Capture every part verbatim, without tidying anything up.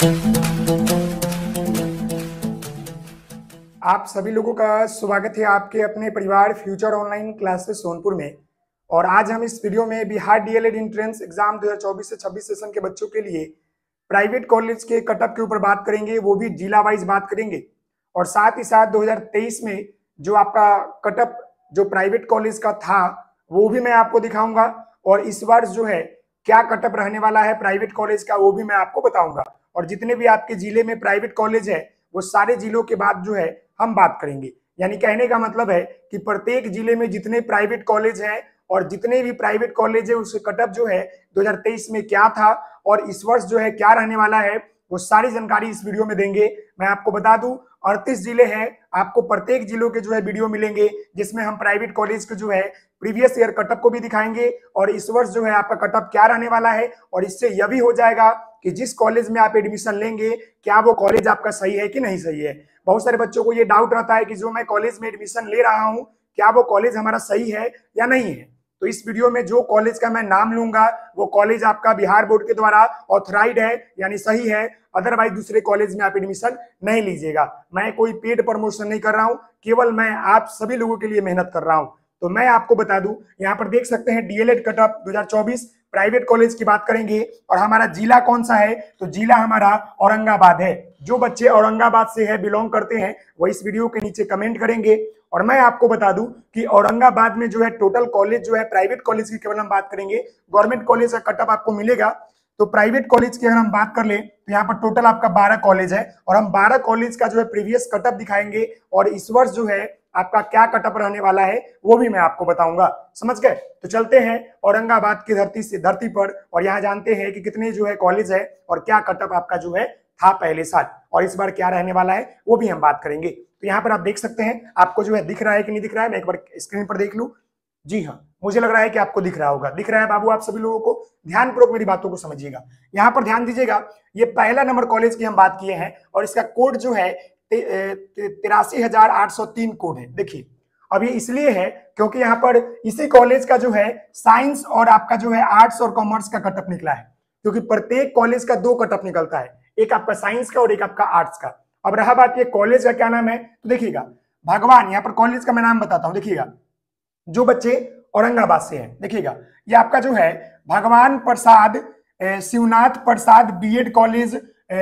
आप सभी लोगों का स्वागत है आपके अपने परिवार फ्यूचर ऑनलाइन क्लासेस सोनपुर में। और आज हम इस वीडियो में बिहार डीएलएड एंट्रेंस एग्जाम दो हज़ार चौबीस से छब्बीस सेशन के बच्चों के लिए प्राइवेट कॉलेज के कटअप के ऊपर बात करेंगे, वो भी जिला वाइज बात करेंगे। और साथ ही साथ दो हज़ार तेईस में जो आपका कटअप जो प्राइवेट कॉलेज का था वो भी मैं आपको दिखाऊंगा, और इस वर्ष जो है क्या कटअप रहने वाला है प्राइवेट कॉलेज का वो भी मैं आपको बताऊंगा। और जितने भी आपके जिले में प्राइवेट कॉलेज है वो सारे जिलों के बाद जो है हम बात करेंगे। यानी कहने का मतलब है कि प्रत्येक जिले में जितने प्राइवेट कॉलेज हैं और जितने भी प्राइवेट कॉलेज है उसके कटअप जो है दो हज़ार तेईस में क्या था और इस वर्ष जो है क्या रहने वाला है वो सारी जानकारी इस वीडियो में देंगे। मैं आपको बता दूं अड़तीस जिले हैं, आपको प्रत्येक जिलों के जो है वीडियो मिलेंगे जिसमें हम प्राइवेट कॉलेज के जो है प्रीवियस ईयर कटअप को भी दिखाएंगे और इस वर्ष जो है आपका कटअप क्या रहने वाला है। और इससे यह भी हो जाएगा कि जिस कॉलेज में आप एडमिशन लेंगे क्या वो कॉलेज आपका सही है कि नहीं सही है। बहुत सारे बच्चों को ये डाउट रहता है कि जो मैं कॉलेज में एडमिशन ले रहा हूं क्या वो कॉलेज हमारा सही है या नहीं है। तो इस वीडियो में जो कॉलेज का मैं नाम लूंगा वो कॉलेज आपका बिहार बोर्ड के द्वारा ऑथराइज्ड है यानी सही है, अदरवाइज दूसरे कॉलेज में आप एडमिशन नहीं लीजिएगा। मैं कोई पेड प्रमोशन नहीं कर रहा हूं, केवल मैं आप सभी लोगों के लिए मेहनत कर रहा हूं। तो मैं आपको बता दूं यहाँ पर देख सकते हैं डीएलएड कटअप दो हज़ार चौबीस प्राइवेट कॉलेज की बात करेंगे। और हमारा जिला कौन सा है तो जिला हमारा औरंगाबाद है। जो बच्चे औरंगाबाद से है बिलोंग करते हैं वो इस वीडियो के नीचे कमेंट करेंगे। और मैं आपको बता दूं कि औरंगाबाद में जो है टोटल कॉलेज जो है प्राइवेट कॉलेज की केवल हम बात करेंगे, गवर्नमेंट कॉलेज का कटअप आपको मिलेगा। तो प्राइवेट कॉलेज की अगर हम बात कर ले तो यहाँ पर टोटल आपका बारह कॉलेज है और हम बारह कॉलेज का जो है प्रीवियस कटअप दिखाएंगे और इस वर्ष जो है आपका क्या कटअप रहने वाला है वो भी मैं आपको बताऊंगा। समझ गए? तो चलते हैं औरंगाबाद की धरती से धरती पर और यहाँ जानते हैं कि कितने जो है कॉलेज है और क्या कटअप आपका जो है था पहले साल और इस बार क्या रहने वाला है वो भी हम बात करेंगे। तो यहाँ पर आप देख सकते हैं, आपको जो है दिख रहा है कि नहीं दिख रहा है, मैं एक बार स्क्रीन पर देख लूं। जी हाँ, मुझे लग रहा है कि आपको दिख रहा होगा। दिख रहा है बाबू? आप सभी लोगों को ध्यानपूर्वक मेरी बातों को समझिएगा। यहाँ पर ध्यान दीजिएगा, ये पहला नंबर कॉलेज की हम बात किए हैं और इसका कोड जो है तिरासी हजार आठ सौ तीन कोड है। देखिए अब ये इसलिए है क्योंकि यहाँ पर इसी कॉलेज का जो है साइंस और आपका जो है आर्ट्स और कॉमर्स का कटअप निकला है, क्योंकि प्रत्येक कॉलेज का दो कटअप निकलता है, एक आपका साइंस का और एक आपका आर्ट्स का। अब रहा बात ये कॉलेज का क्या नाम है तो देखिएगा भगवान, यहाँ पर कॉलेज का मैं नाम बताता हूँ। देखिएगा जो बच्चे औरंगाबाद से हैं, देखिएगा ये आपका जो है भगवान प्रसाद शिवनाथ प्रसाद बीएड कॉलेज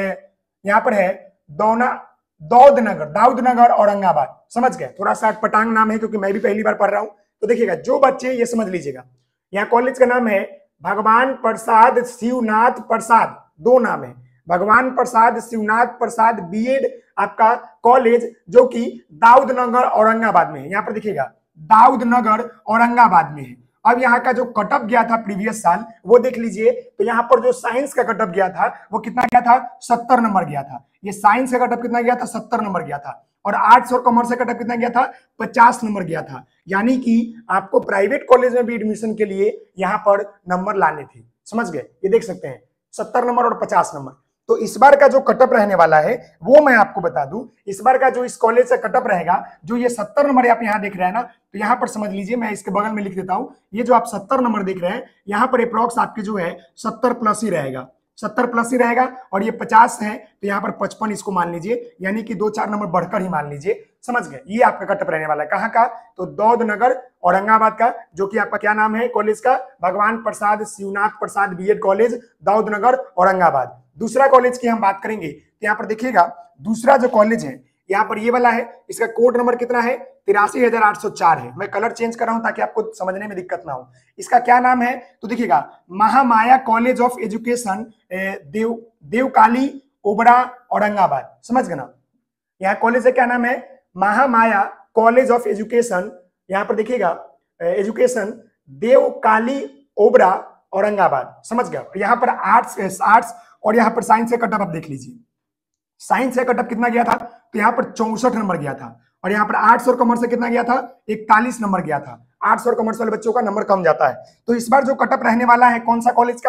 यहाँ पर है दौना दौद नगर दाऊद नगर औरंगाबाद। समझ गए? थोड़ा सा पटांग नाम है क्योंकि मैं भी पहली बार पढ़ रहा हूं। तो देखिएगा जो बच्चे ये समझ लीजिएगा, यहाँ कॉलेज का नाम है भगवान प्रसाद शिवनाथ प्रसाद, दो नाम है, भगवान प्रसाद शिवनाथ प्रसाद बीएड आपका कॉलेज जो कि दाऊद नगर औरंगाबाद में है। यहाँ पर देखिएगा दाऊद नगर औरंगाबाद में है। अब यहाँ का जो कटअप गया था प्रीवियस साल वो देख लीजिए, तो यहाँ पर जो साइंस का कटअप गया था वो कितना गया था, सत्तर नंबर गया था। ये साइंस का कटअप कितना गया था, सत्तर नंबर गया था। और आर्ट्स और कॉमर्स का कटअप कितना गया था, पचास नंबर गया था। यानी कि आपको प्राइवेट कॉलेज में भी एडमिशन के लिए यहाँ पर नंबर लाने थे। समझ गए? ये देख सकते हैं सत्तर नंबर और पचास नंबर। तो इस बार का जो कटअप रहने वाला है वो मैं आपको बता दूं, इस बार का जो इस कॉलेज से कटअप रहेगा, जो ये सत्तर नंबर आप यहाँ देख रहे हैं ना, तो यहाँ पर समझ लीजिए, मैं इसके बगल में लिख देता हूं, ये जो आप सत्तर नंबर देख रहे हैं यहाँ पर अप्रॉक्स आपके जो है सत्तर प्लस ही रहेगा, सत्तर प्लस ही रहेगा। और ये पचास है तो यहाँ पर पचपन इसको मान लीजिए, यानी कि दो चार नंबर बढ़कर ही मान लीजिए। समझ गए? ये आपका कटअप रहने वाला है। कहाँ का? तो दौद नगर औरंगाबाद का, जो कि आपका क्या नाम है कॉलेज का, भगवान प्रसाद शिवनाथ प्रसाद बीएड कॉलेज दाऊद नगर औरंगाबाद। दूसरा कॉलेज की हम बात करेंगे तो यहाँ पर देखिएगा दूसरा जो कॉलेज है यहाँ पर ये वाला है, इसका कोड नंबर कितना है, तिरासी हजार आठ सौ चार है। मैं कलर चेंज कर रहा हूं ताकि आपको समझने में दिक्कत ना हो। इसका क्या नाम है तो देखिएगा Mahamaya college of education Dev Deokali Obra Aurangabad. समझ गए ना? यहाँ कॉलेज का क्या नाम है, महामाया कॉलेज ऑफ एजुकेशन, यहाँ पर देखिएगा एजुकेशन देवकाली ओबरा औरंगाबाद। समझ गया? यहाँ पर आर्ट्स आर्ट्स और यहाँ पर साइंस का कटअप आप देख लीजिए। साइंस का कटअप कितना गया था तो यहाँ पर चौसठ नंबर गया था और यहाँ पर आर्ट्स और कॉमर्स से कितना गया था, इकतालीस नंबर गया था। आर्ट्स और कॉमर्स वाले बच्चों का नंबर कम जाता है। तो इस बार जो कटअप रहने वाला है कौन सा कॉलेज का,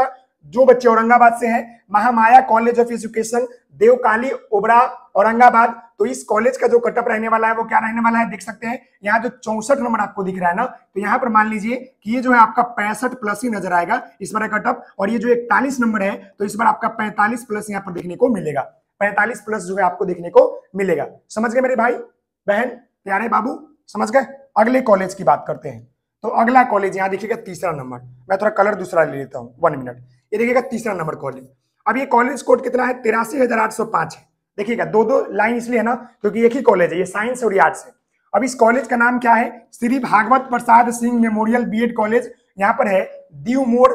जो बच्चे औरंगाबाद से हैं, Mahamaya college of education, Deokali Obra Aurangabad. तो इस कॉलेज का जो कटअप रहने वाला है वो क्या रहने वाला है, देख सकते हैं यहाँ जो चौसठ नंबर आपको दिख रहा है ना, तो यहाँ पर मान लीजिए कि ये जो है आपका पैंसठ प्लस ही नजर आएगा इस बार कटअप, और ये जो इकतालीस नंबर है तो इस बार आपका पैंतालीस प्लस यहाँ पर देखने को मिलेगा, पैंतालीस प्लस जो है आपको देखने को मिलेगा। समझ गए मेरे भाई बहन प्यारे बाबू, समझ गए। अगले कॉलेज की बात करते हैं। तो अगला कॉलेज यहाँ देखिएगा तीसरा नंबर, मैं थोड़ा कलर दूसरा ले लेता हूँ, वन मिनट। ये देखिएगा तीसरा नंबर कॉलेज। अब ये कॉलेज कोड कितना है, तिरासी हजार आठ सौ पांच है। देखिएगा दो दो लाइन इसलिए है ना क्योंकि एक ही कॉलेज है, ये साइंस और आर्ट्स है। अब इस कॉलेज का नाम क्या है, Shri Bhagwat Prasad Singh memorial BEd college, यहाँ पर है दीव मोड़,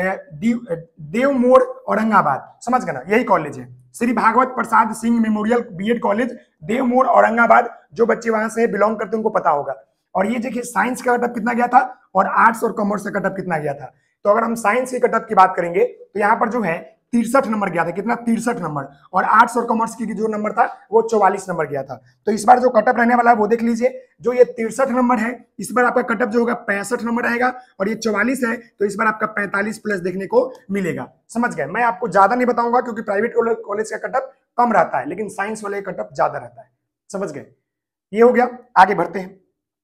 देव मोड़ औरंगाबाद। समझ गए ना, यही कॉलेज है Shri Bhagwat Prasad Singh memorial BEd college, Dev Mod Aurangabad. जो बच्चे वहां से बिलोंग करते हैं उनको पता होगा। और ये देखिए साइंस का कटअप कितना गया था और आर्ट्स और कॉमर्स का कटअप कितना गया था। तो अगर हम साइंस के कटअप की बात करेंगे तो यहाँ पर जो है तिरसठ नंबर गया था, कितना, तिरसठ नंबर, और आर्ट्स और कॉमर्स की जो नंबर था वो चौवालीस नंबर गया था। तो इस बार जो कटअप रहने वाला है वो देख लीजिए, जो ये तिरसठ नंबर है इस बार आपका कटअप जो होगा पैंसठ नंबर रहेगा, और ये चौवालीस है तो इस बार आपका पैंतालीस प्लस देखने को मिलेगा। समझ गए। मैं आपको ज्यादा नहीं बताऊंगा क्योंकि प्राइवेट कॉलेज का कटअप कम रहता है लेकिन साइंस वाले का कटअप ज्यादा रहता है। समझ गए, ये हो गया। आगे बढ़ते हैं।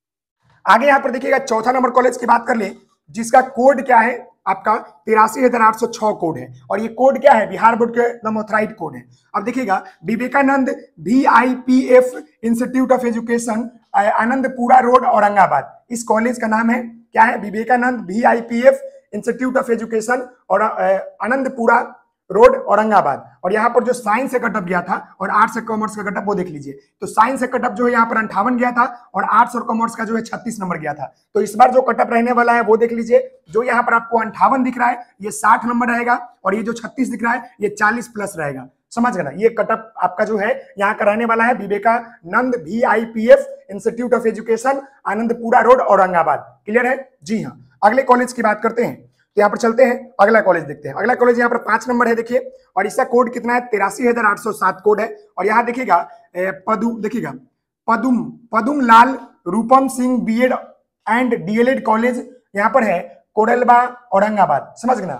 आगे यहाँ पर देखिएगा चौथा नंबर कॉलेज की बात कर ले, जिसका कोड क्या है आपका तिरासी हजार आठ सौ छह कोड है, और ये कोड क्या है, बिहार बोर्ड के नमोथराइड कोड है। अब देखिएगा Vivekanand V I P F institute of education, Anandpura road Aurangabad. इस कॉलेज का नाम है क्या है, Vivekanand V I P F institute of education और आनंदपुरा रोड औरंगाबाद। और यहाँ पर जो साइंस का कटअप गया था और आर्ट्स और कॉमर्स का कटअप वो देख लीजिए। तो साइंस का कटअप जो है यहाँ पर अंठावन गया था और आर्ट्स और कॉमर्स का जो है छत्तीस नंबर गया था। तो इस बार जो कटअप रहने वाला है वो देख लीजिए, जो यहाँ पर आपको अंठावन दिख रहा है ये साठ नंबर रहेगा, और ये जो छत्तीस दिख रहा है ये चालीस प्लस रहेगा। समझ गए ना, ये कटअप आपका जो है यहाँ का रहने वाला है Vivekanand V I P F institute of education, Anandpura road Aurangabad. Clear है जी हाँ। अगले कॉलेज की बात करते हैं, तो यहाँ पर चलते हैं अगला कॉलेज देखते हैं। अगला कॉलेज यहाँ पर पांच नंबर है देखिए, और इसका कोड कितना है, तिरासी हजार आठ सौ सात कोड है। और यहाँ देखिएगा पदुम, देखिएगा Padum Padum Lal Rupam Singh BEd and DElEd college यहाँ पर है कोडलबा औरंगाबाद। समझ गए ना,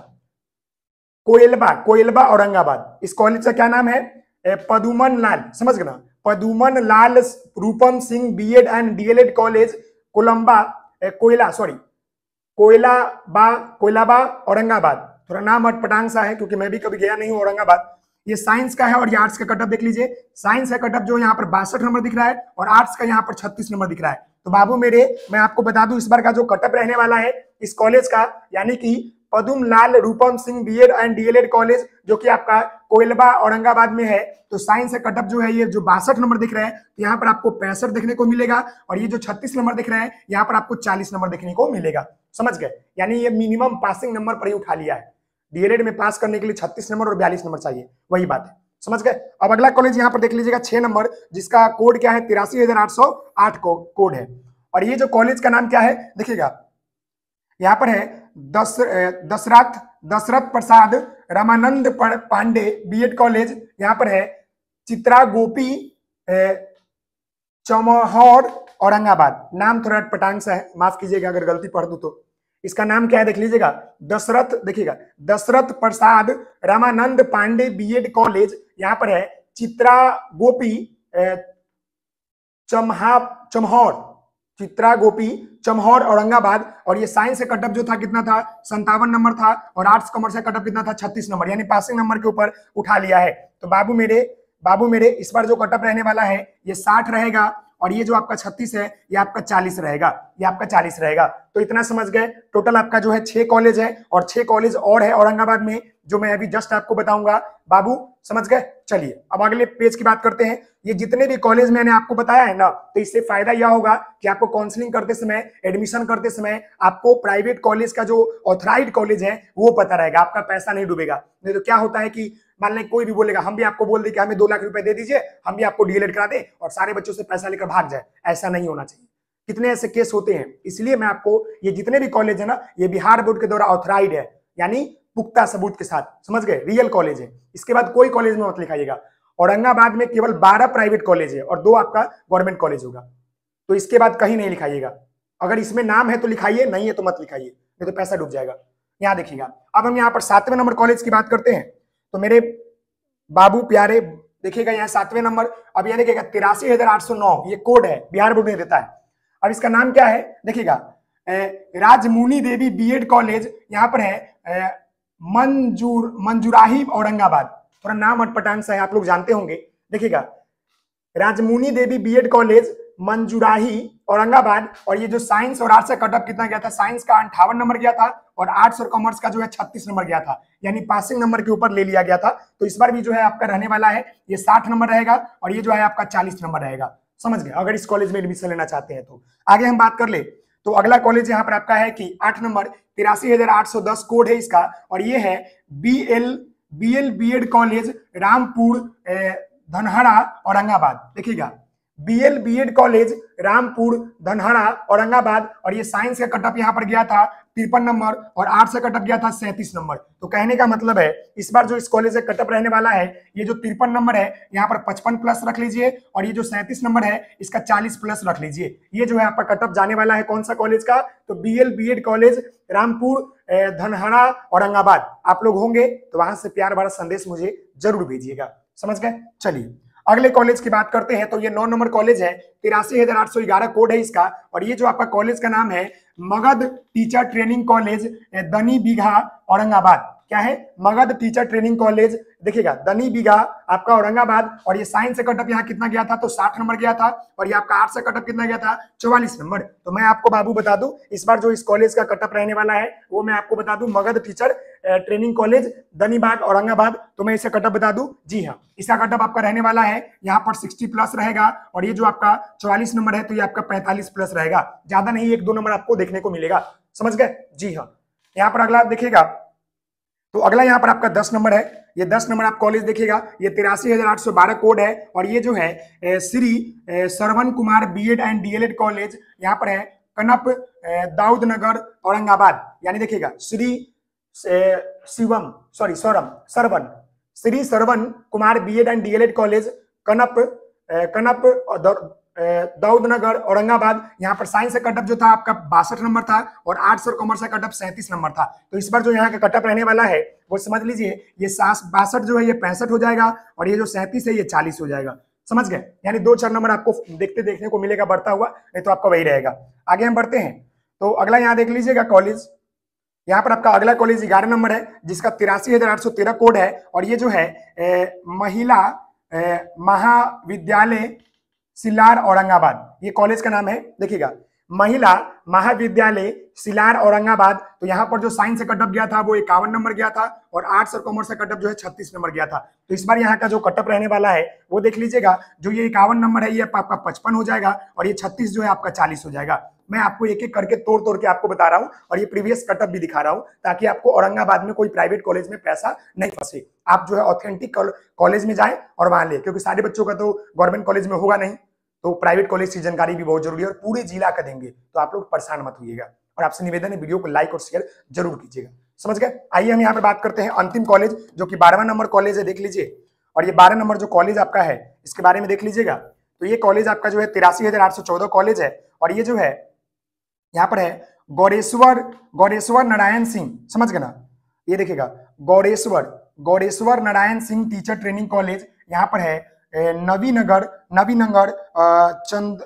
कोयलबा कोयलबा औरंगाबाद। इस कॉलेज का क्या नाम है, पदुमन लाल। समझ गए ना, Paduman Lal Rupam Singh BEd and DElEd college Kolamba Koyla sorry Koylaba Koylaba Aurangabad. थोड़ा नाम अटपटांग सा है क्योंकि मैं भी कभी गया नहीं हूं औरंगाबाद। ये साइंस का है और ये आर्ट्स का कटअप देख लीजिए। साइंस का कटअप जो यहाँ पर बासठ नंबर दिख रहा है और आर्ट्स का यहाँ पर छत्तीस नंबर दिख रहा है। तो बाबू मेरे, मैं आपको बता दूं इस बार का जो कटअप रहने वाला है इस कॉलेज का, यानी कि Padum Lal Rupam Singh BEd and DElEd college जो कि आपका कोयलबा औरंगाबाद में है। तो साइंस का कटअप जो है ये जो बासठ नंबर दिख रहा है तो यहाँ पर आपको पैंसठ देखने को मिलेगा, और ये जो छत्तीस नंबर दिख रहा है यहाँ पर आपको चालीस नंबर देखने को मिलेगा। समझ गए, यानी ये मिनिमम पासिंग नंबर पर ही उठा लिया है। डीएलएड में पास करने के लिए छत्तीस नंबर और बयालीस नंबर चाहिए, वही बात है। समझ गए। अब अगला कॉलेज यहाँ पर देख लीजिएगा छह नंबर, जिसका कोड क्या है, तिरासी हजार आठ सौ आठ कोड है। और ये जो कॉलेज का नाम क्या है देखिएगा, यहाँ पर है दस दशरथ दशरथ प्रसाद रामानंद पांडे बीएड कॉलेज। यहाँ पर है चित्रा गोपी चमहौर औरंगाबाद। नाम थोड़ा पटांग सा है, माफ कीजिएगा अगर गलती पढ़ दूं तो। इसका नाम क्या है देख लीजिएगा, दशरथ, देखिएगा दशरथ प्रसाद रामानंद पांडे बीएड कॉलेज। यहाँ पर है चित्रा गोपी चमहा चमहौर चित्रा गोपी चमहौर औरंगाबाद। और ये साइंस का कटअप जो था कितना था, संतावन नंबर था, और आर्ट्स कॉमर्स का कटअप कितना था, छत्तीस नंबर, यानी पासिंग नंबर के ऊपर उठा लिया है। तो बाबू मेरे बाबू मेरे इस बार जो कटअप रहने वाला है ये साठ रहेगा, और ये जो आपका छत्तीस है ये आपका चालीस रहेगा, ये आपका चालीस रहेगा। तो इतना समझ गए। टोटल आपका जो है छह कॉलेज है, और छह कॉलेज और है औरंगाबाद में जो मैं अभी जस्ट आपको बताऊंगा। बाबू समझ गए। चलिए अब अगले पेज की बात करते हैं। ये जितने भी कॉलेज मैंने आपको बताया है ना, तो इससे फायदा यह होगा कि आपको काउंसलिंग करते समय, एडमिशन करते समय आपको प्राइवेट कॉलेज का जो ऑथराइज्ड कॉलेज है वो पता रहेगा, आपका पैसा नहीं डूबेगा। नहीं तो क्या होता है कि मान लें कोई भी बोलेगा, हम भी आपको बोल दे कि हमें दो लाख रुपए दे दीजिए, हम भी आपको डीएलएड करा दे, और सारे बच्चों से पैसा लेकर भाग जाए। ऐसा नहीं होना चाहिए। कितने ऐसे केस होते हैं, इसलिए मैं आपको ये जितने भी कॉलेज है ना, ये बिहार बोर्ड के द्वारा ऑथराइज्ड है, यानी पुख्ता सबूत के साथ। समझ गए, रियल कॉलेज है। इसके बाद कोई कॉलेज में मत लिखाइएगा। औरंगाबाद में केवल बारह प्राइवेट कॉलेज है और दो आपका गवर्नमेंट कॉलेज होगा, तो इसके बाद कहीं नहीं लिखाइएगा। अगर इसमें नाम है तो लिखाइए, नहीं है तो मत लिखाइए, नहीं तो पैसा डूब जाएगा। यहाँ देखिएगा। अब हम यहाँ पर सातवें नंबर कॉलेज की बात करते हैं तो मेरे बाबू प्यारे देखिएगा यहाँ सातवें नंबर, अब यह देखिएगा तिरासी हजार आठ सौ नौ, ये कोड है, बिहार बोर्ड में देता है। अब इसका नाम क्या है देखिएगा, राजमुनि देवी बीएड कॉलेज यहाँ पर है, मंजूर मंजूराही औरंगाबाद, थोड़ा नाम अटपटांग सा है, आप लोग जानते होंगे। देखिएगा राजमुनि देवी बीएड कॉलेज मंजूराही औरंगाबाद, और ये जो साइंस और आर्ट्स का कटअप कितना गया था, साइंस का अंठावन नंबर गया था और आर्ट्स और कॉमर्स का जो है छत्तीस नंबर गया था, यानी पासिंग नंबर के ऊपर ले लिया गया था। तो इस बार भी जो है आपका रहने वाला है ये साठ नंबर रहेगा और ये जो है आपका चालीस नंबर रहेगा, समझ गए, अगर इस कॉलेज में एडमिशन लेना चाहते हैं तो। आगे हम बात कर ले तो अगला कॉलेज यहाँ पर आपका है कि आठ नंबर तिरासी हजार आठ सौ दस कोड है इसका, और ये है B L B L BEd college Rampur Dhanhara Aurangabad. देखिएगा BL BEd college Rampur Dhanhara Aurangabad, और ये साइंस का कटअप यहाँ पर गया था तिरपन नंबर और आर्ट्स का कटअप गया था सैंतीस नंबर। तो कहने का मतलब है इस बार जो इस कॉलेज का कटअप रहने वाला है, ये जो तिरपन नंबर है यहाँ पर पचपन प्लस रख लीजिए, और ये जो सैंतीस नंबर है इसका चालीस प्लस रख लीजिए। ये जो है आपका कटअप जाने वाला है कौन सा कॉलेज का, तो BL BEd college Rampur Dhanhara Aurangabad. आप लोग होंगे तो वहां से प्यार भरा संदेश मुझे जरूर भेजिएगा, समझ गए। चलिए अगले कॉलेज की बात करते हैं तो ये नौ नंबर कॉलेज है, तिरासी हजार आठ सौ ग्यारह कोड है इसका, और ये जो आपका कॉलेज का नाम है मगध टीचर ट्रेनिंग कॉलेज दनी बीघा औरंगाबाद। क्या है, मगध टीचर ट्रेनिंग कॉलेज, देखिएगा दनी बीघा आपका औरंगाबाद, और ये साइंस का कटअप यहाँ कितना गया था, तो साठ नंबर गया था, और ये आपका आर्ट्स का कटअप कितना गया था, चौवालीस नंबर। तो मैं आपको बाबू बता दूं इस बार जो इस कॉलेज का कटअप रहने वाला है वो मैं आपको बता दूं, Magadh teacher training college Danibagh Aurangabad. तो मैं इसे कटअप बता दूं, जी हाँ, इसका कटअप आपका रहने वाला है यहाँ पर साठ प्लस रहेगा, और ये जो आपका चौवालीस नंबर है तो ये आपका पैंतालीस प्लस रहेगा, ज्यादा नहीं, एक दो नंबर आपको देखने को मिलेगा, समझ गए। जी हाँ, यहाँ पर अगला देखिएगा तो अगला यहाँ पर आपका दस नंबर है, ये दस नंबर आप कॉलेज देखिएगा, ये तिरासी हजार आठ सौ बारह कोड है, और ये जो है Shri Shravan Kumar BEd and DElEd college यहाँ पर है कनप दाऊद नगर औरंगाबाद। यानी देखिएगा Shri Shivam sorry Sauram Sarvan Shri Shravan Kumar BEd and DElEd college Kanap Kanap Daud Nagar Aurangabad. यहाँ पर साइंस का कटअप जो था आपका बासठ नंबर था, और आर्ट्स और कॉमर्स का कटअप सैंतीस नंबर था। तो इस बार जो यहाँ का कटअप रहने वाला है वो समझ लीजिए, ये बासठ जो है ये पैंसठ हो जाएगा, और ये जो सैंतीस है ये चालीस हो जाएगा, समझ गए। यानी दो चार नंबर आपको देखते देखने को मिलेगा बढ़ता हुआ, नहीं तो आपका वही रहेगा। आगे हम बढ़ते हैं तो अगला यहाँ देख लीजिएगा कॉलेज, यहाँ पर आपका अगला कॉलेज ग्यारह नंबर है जिसका तिरासी हजार आठ सौ तेरह कोड है, और ये जो है ए, महिला महाविद्यालय सिलार औरंगाबाद, ये कॉलेज का नाम है। देखिएगा महिला महाविद्यालय सिलार औरंगाबाद। तो यहाँ पर जो साइंस का कटअप गया था वो इक्यावन नंबर गया था, और आर्ट्स और कॉमर्स का कटअप जो है छत्तीस नंबर गया था। तो इस बार यहाँ का जो कटअप रहने वाला है वो देख लीजिएगा, जो ये इक्यावन नंबर है ये आपका पचपन हो जाएगा, और ये छत्तीस जो है आपका चालीस हो जाएगा। मैं आपको एक एक करके तोड़ तोड़ के आपको बता रहा हूँ, और ये प्रीवियस कटअप भी दिखा रहा हूँ, ताकि आपको औरंगाबाद में कोई प्राइवेट कॉलेज में पैसा नहीं फंसे। आप जो है ऑथेंटिक कॉलेज में जाए और वहां ले, क्योंकि सारे बच्चों का तो गवर्नमेंट कॉलेज में होगा नहीं, तो प्राइवेट कॉलेज की जानकारी भी बहुत जरूरी है, और पूरे जिला का देंगे, तो आप लोग परेशान मत होइएगा। और आपसे निवेदन है वीडियो को लाइक और शेयर जरूर कीजिएगा, समझ गए। आइए हम यहाँ पे बात करते हैं अंतिम कॉलेज, जो कि बारहवां नंबर कॉलेज है, देख लीजिए। और ये बारह नंबर जो कॉलेज आपका है इसके बारे में देख लीजिएगा, तो ये कॉलेज आपका जो है तिरासी हजार आठ सौ चौदह कॉलेज है, और ये जो है यहाँ पर है गौरेश्वर गौरेश्वर नारायण सिंह, समझ गए ना। ये देखिएगा Gaureshwar Gaureshwar Narayan Singh teacher training college यहाँ पर है नवीनगर नवीनगर चंद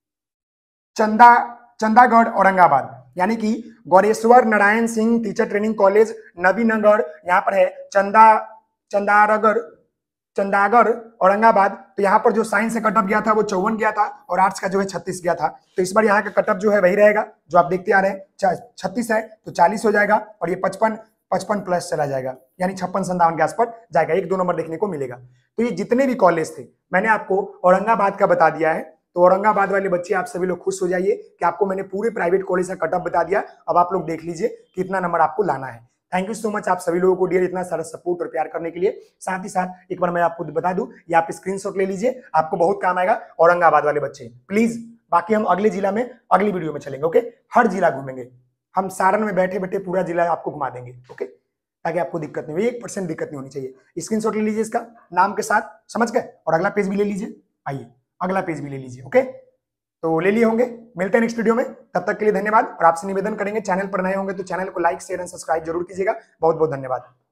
चंदा चंदागढ़ औरंगाबाद। यानी कि Gaureshwar Narayan Singh teacher training college Nabinagar यहाँ पर है चंदा चंदागढ़ चंदागढ़ औरंगाबाद। तो यहाँ पर जो साइंस का कटअप गया था वो चौवन गया था, और आर्ट्स का जो है छत्तीस गया था। तो इस बार यहाँ का कटअप जो है वही रहेगा जो आप देखते आ रहे हैं, छत्तीस है तो चालीस हो जाएगा, और ये पचपन पचपन प्लस चला जाएगा, यानी छप्पन संतावन के आसपास जाएगा, एक दो नंबर देखने को मिलेगा। तो ये जितने भी कॉलेज थे मैंने आपको औरंगाबाद का बता दिया है। तो औरंगाबाद वाले बच्चे आप सभी लोग खुश हो जाइए कि आपको मैंने पूरे प्राइवेट कॉलेज का कटअप बता दिया। अब आप लोग देख लीजिए कितना नंबर आपको लाना है। थैंक यू सो मच आप सभी लोगों को डियर, इतना सारा सपोर्ट और प्यार करने के लिए। साथ ही साथ एक बार मैं आपको बता दूं, ये आप स्क्रीनशॉट ले लीजिए, आपको बहुत काम आएगा औरंगाबाद वाले बच्चे, प्लीज। बाकी हम अगले जिला में अगली वीडियो में चलेंगे, ओके। हर जिला घूमेंगे हम, सारण में बैठे बैठे पूरा जिला आपको घुमा देंगे, ओके, ताकि आपको दिक्कत नहीं हो, एक परसेंट दिक्कत नहीं होनी चाहिए। स्क्रीनशॉट ले लीजिए इसका नाम के साथ, समझ गए। और अगला पेज भी ले लीजिए, आइए अगला पेज भी ले लीजिए, ओके। तो ले लिए होंगे। मिलते हैं नेक्स्ट वीडियो में, तब तक के लिए धन्यवाद। और आपसे निवेदन करेंगे, चैनल पर नए होंगे तो चैनल को लाइक शेयर एंड सब्सक्राइब जरूर कीजिएगा। बहुत बहुत धन्यवाद।